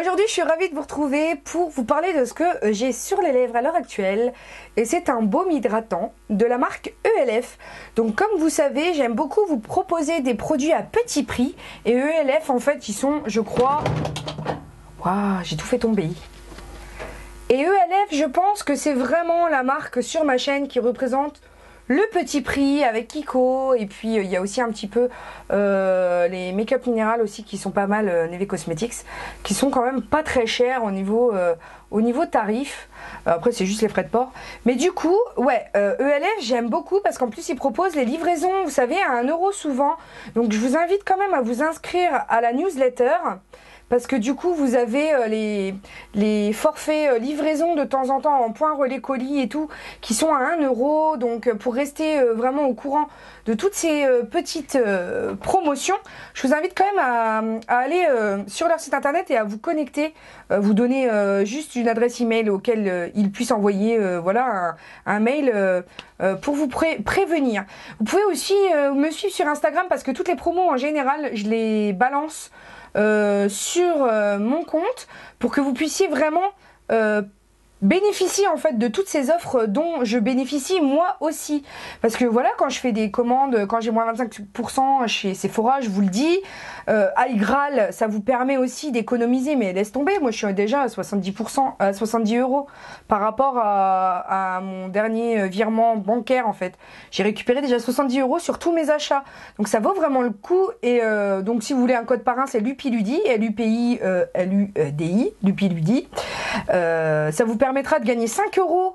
Aujourd'hui, je suis ravie de vous retrouver pour vous parler de ce que j'ai sur les lèvres à l'heure actuelle. Et c'est un baume hydratant de la marque ELF. Donc comme vous savez, j'aime beaucoup vous proposer des produits à petit prix. Et ELF, en fait, ils sont, je crois... Waouh, j'ai tout fait tomber. Et ELF, je pense que c'est vraiment la marque sur ma chaîne qui représente le petit prix avec Kiko. Et puis il y a aussi un petit peu les make-up minérales aussi qui sont pas mal, Neve Cosmetics, qui sont quand même pas très chers au niveau tarif. Après c'est juste les frais de port. Mais du coup, ouais, ELF j'aime beaucoup parce qu'en plus ils proposent les livraisons, vous savez, à 1 € souvent. Donc je vous invite quand même à vous inscrire à la newsletter. Parce que du coup, vous avez les forfaits livraison de temps en temps en point relais colis et tout, qui sont à 1 €. Donc, pour rester vraiment au courant de toutes ces petites promotions, je vous invite quand même à aller sur leur site internet et à vous connecter, vous donner juste une adresse email auquel ils puissent envoyer voilà, un mail pour vous prévenir. Vous pouvez aussi me suivre sur Instagram parce que toutes les promos en général, je les balance sur mon compte pour que vous puissiez vraiment bénéficier en fait de toutes ces offres dont je bénéficie moi aussi, parce que voilà, quand je fais des commandes, quand j'ai moins 25% chez Sephora, je vous le dis, iGraal, ça vous permet aussi d'économiser, mais laisse tomber, moi je suis déjà à 70%, à 70 € par rapport à mon dernier virement bancaire en fait. J'ai récupéré déjà 70 € sur tous mes achats, donc ça vaut vraiment le coup. Et donc si vous voulez un code parrain, c'est LUPILUDI, LUPI LUDI, LUPILUDI. Ça vous permettra de gagner 5 €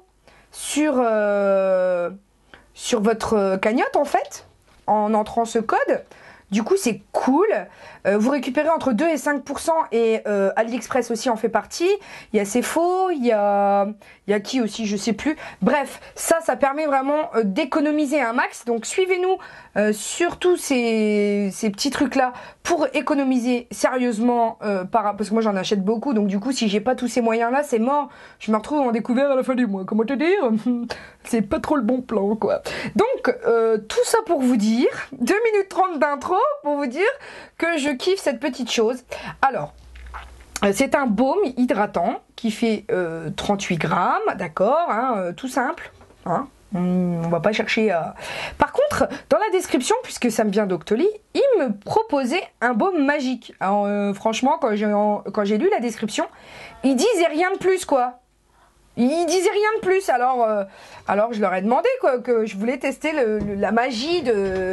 sur votre cagnotte en fait, en entrant ce code. Du coup c'est cool, vous récupérez entre 2 et 5% et AliExpress aussi en fait partie. Il y a Cefo, il y a qui aussi, je sais plus. Bref, ça permet vraiment d'économiser un max. Donc suivez-nous sur tous ces petits trucs là pour économiser sérieusement, parce que moi j'en achète beaucoup. Donc du coup si j'ai pas tous ces moyens là, c'est mort. Je me retrouve en découvert à la fin du mois, comment te dire. C'est pas trop le bon plan quoi. Donc tout ça pour vous dire, 2 minutes 30 d'intro pour vous dire que je kiffe cette petite chose. Alors, c'est un baume hydratant qui fait 38 grammes, d'accord, hein, tout simple. Hein, on va pas chercher à... Par contre, dans la description, puisque ça me vient d'Octoly, il me proposait un baume magique. Alors, franchement, quand j'ai lu la description, ils disaient rien de plus, quoi. Ils disaient rien de plus, alors je leur ai demandé quoi, que je voulais tester la magie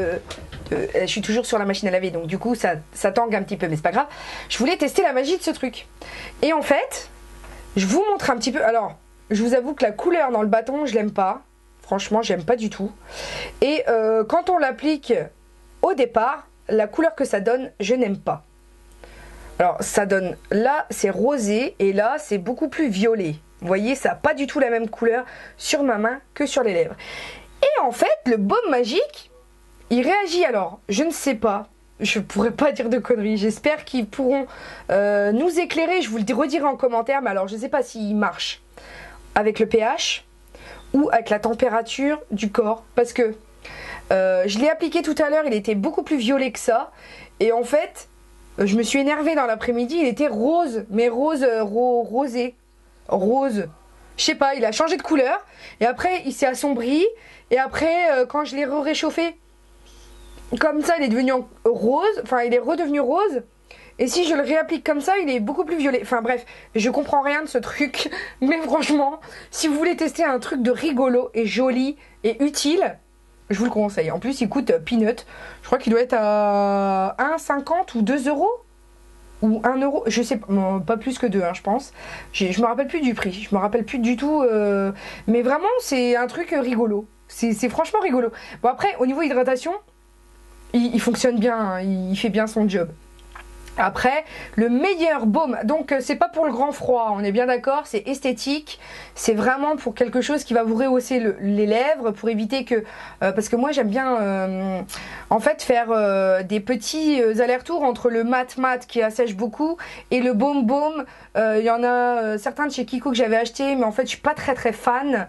je suis toujours sur la machine à laver, donc du coup ça tangue un petit peu, mais c'est pas grave. Je voulais tester la magie de ce truc. Et en fait, je vous montre un petit peu. Alors, je vous avoue que la couleur dans le bâton, je l'aime pas. Franchement, j'aime pas du tout. Et quand on l'applique au départ, la couleur que ça donne, je n'aime pas. Alors, ça donne, là c'est rosé et là c'est beaucoup plus violet. Vous voyez, ça n'a pas du tout la même couleur sur ma main que sur les lèvres. Et en fait, le baume magique, il réagit alors, je ne sais pas, je pourrais pas dire de conneries, j'espère qu'ils pourront nous éclairer, je vous le redirai en commentaire, mais alors je ne sais pas s'il marche avec le pH ou avec la température du corps, parce que je l'ai appliqué tout à l'heure, il était beaucoup plus violet que ça, et en fait, je me suis énervée dans l'après-midi, il était rose, mais rosé. Rose, je sais pas, il a changé de couleur et après il s'est assombri et après quand je l'ai réchauffé comme ça il est devenu rose, enfin il est redevenu rose, et si je le réapplique comme ça il est beaucoup plus violet. Enfin bref, je comprends rien de ce truc, mais franchement si vous voulez tester un truc de rigolo et joli et utile, je vous le conseille. En plus il coûte peanut, je crois qu'il doit être à 1,50 ou 2 € ou 1 €, je sais pas plus que 2, hein, je pense. Je me rappelle plus du prix, je me rappelle plus du tout, mais vraiment c'est un truc rigolo. C'est franchement rigolo. Bon après au niveau hydratation, il fonctionne bien, hein, il fait bien son job. Après, le meilleur baume, donc c'est pas pour le grand froid, on est bien d'accord, c'est esthétique, c'est vraiment pour quelque chose qui va vous rehausser les lèvres, pour éviter que, parce que moi j'aime bien en fait faire des petits allers-retours entre le mat qui assèche beaucoup et le baume. Il y en a certains de chez Kiko que j'avais acheté, mais en fait je suis pas très fan.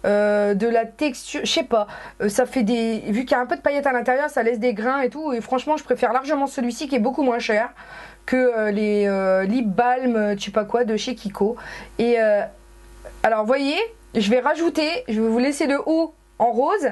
de la texture, je sais pas, ça fait des, vu qu'il y a un peu de paillettes à l'intérieur, ça laisse des grains et tout, et franchement je préfère largement celui-ci qui est beaucoup moins cher que les lip balm, je sais pas quoi, de chez Kiko. Et alors vous voyez, je vais rajouter, je vais vous laisser le haut en rose.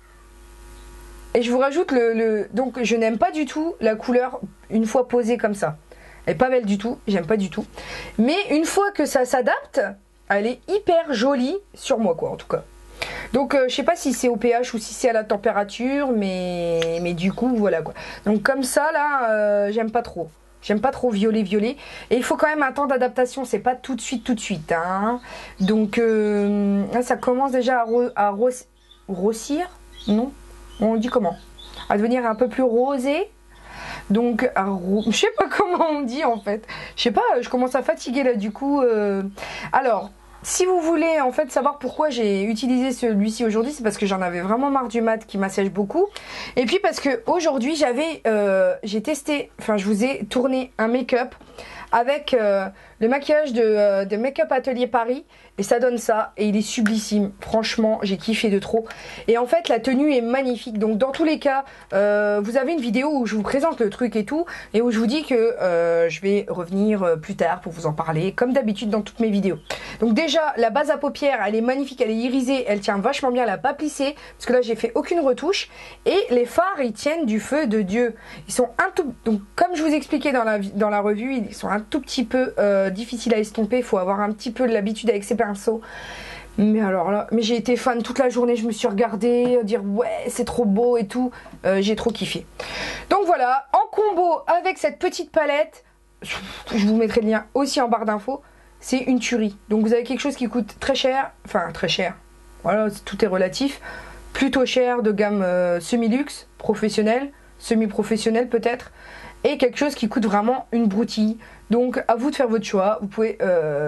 Et je vous rajoute donc je n'aime pas du tout la couleur une fois posée comme ça. Elle est pas belle du tout, j'aime pas du tout. Mais une fois que ça s'adapte, elle est hyper jolie sur moi quoi en tout cas. Donc je sais pas si c'est au pH ou si c'est à la température, mais du coup voilà quoi. Donc comme ça là, j'aime pas trop. J'aime pas trop violet. Et il faut quand même un temps d'adaptation, c'est pas tout de suite. Hein. Donc là ça commence déjà à grossir, non? On dit comment? À devenir un peu plus rosé. Donc, je sais pas comment on dit en fait. Je sais pas, je commence à fatiguer là du coup. Alors, si vous voulez en fait savoir pourquoi j'ai utilisé celui-ci aujourd'hui, c'est parce que j'en avais vraiment marre du mat qui m'assèche beaucoup. Et puis parce que aujourd'hui j'ai testé, enfin je vous ai tourné un make-up avec le maquillage de Make-up Atelier Paris. Et ça donne ça, et il est sublissime. Franchement, j'ai kiffé de trop. Et en fait, la tenue est magnifique. Donc dans tous les cas, vous avez une vidéo où je vous présente le truc et tout, et où je vous dis que je vais revenir plus tard pour vous en parler, comme d'habitude dans toutes mes vidéos. Donc déjà, la base à paupières, elle est magnifique, elle est irisée, elle tient vachement bien, elle n'a pas plissé, parce que là j'ai fait aucune retouche. Et les fards, ils tiennent du feu de Dieu. Ils sont un tout... Donc comme je vous expliquais dans la revue, ils sont un tout petit peu difficiles à estomper. Il faut avoir un petit peu de l'habitude avec ces pinceaux. Mais alors là, j'ai été fan toute la journée, je me suis regardée, dire ouais c'est trop beau et tout, j'ai trop kiffé. Donc voilà, en combo avec cette petite palette, je vous mettrai le lien aussi en barre d'infos, c'est une tuerie. Donc vous avez quelque chose qui coûte très cher, enfin très cher, voilà, tout est relatif, plutôt cher, de gamme semi-luxe, professionnel, semi-professionnel peut-être, et quelque chose qui coûte vraiment une broutille. Donc à vous de faire votre choix. Vous pouvez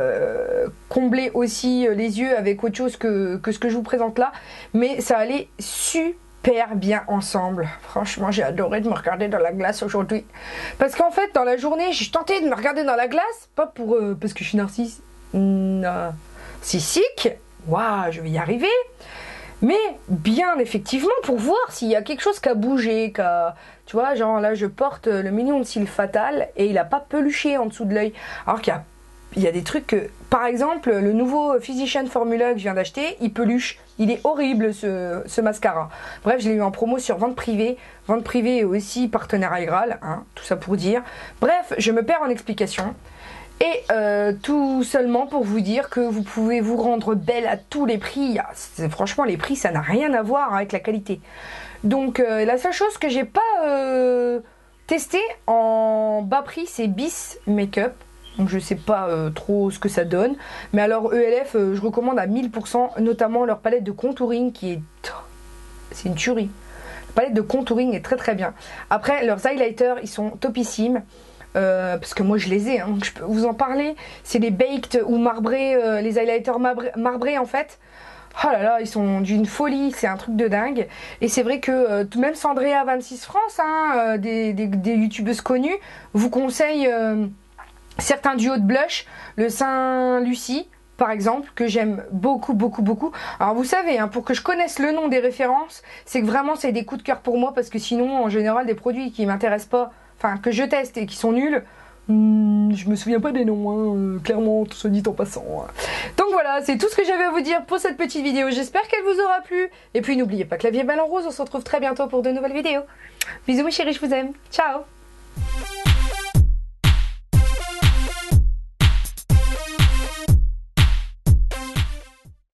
combler aussi les yeux avec autre chose que ce que je vous présente là. Mais ça allait super bien ensemble. Franchement, j'ai adoré de me regarder dans la glace aujourd'hui. Parce qu'en fait, dans la journée, j'ai tenté de me regarder dans la glace. Pas pour parce que je suis narcissique. Waouh, je vais y arriver. Mais bien effectivement pour voir s'il y a quelque chose qui a bougé, tu vois, genre là je porte le mignon de cils fatal et il a pas peluché en dessous de l'œil. Alors qu'il y a des trucs que, par exemple, le nouveau Physician Formula que je viens d'acheter, il peluche. Il est horrible ce mascara. Bref, je l'ai eu en promo sur Vente Privée. Vente Privée est aussi partenaire Aigral, hein, tout ça pour dire. Bref, je me perds en explications. Et tout seulement pour vous dire que vous pouvez vous rendre belle à tous les prix. Franchement, les prix, ça n'a rien à voir avec la qualité. Donc, la seule chose que j'ai pas testé en bas prix, c'est Bis Makeup. Donc, je sais pas trop ce que ça donne. Mais alors, ELF, je recommande à 1000%, notamment leur palette de contouring qui est... C'est une tuerie. La palette de contouring est très très bien. Après, leurs highlighters, ils sont topissimes. Parce que moi je les ai, hein, je peux vous en parler. C'est les baked ou marbrés, les highlighters marbrés en fait. Oh là là, ils sont d'une folie, c'est un truc de dingue. Et c'est vrai que même Sandrea 26 France, hein, des youtubeuses connues, vous conseille certains duos de blush, le Saint Lucie par exemple, que j'aime beaucoup. Alors vous savez, hein, pour que je connaisse le nom des références, c'est que vraiment c'est des coups de cœur pour moi, parce que sinon en général des produits qui m'intéressent pas, enfin que je teste et qui sont nuls, je me souviens pas des noms, hein, clairement, tout se dit en passant. Hein. Donc voilà, c'est tout ce que j'avais à vous dire pour cette petite vidéo, j'espère qu'elle vous aura plu. Et puis n'oubliez pas que la vie est belle en rose, on se retrouve très bientôt pour de nouvelles vidéos. Bisous mes chéris, je vous aime, ciao.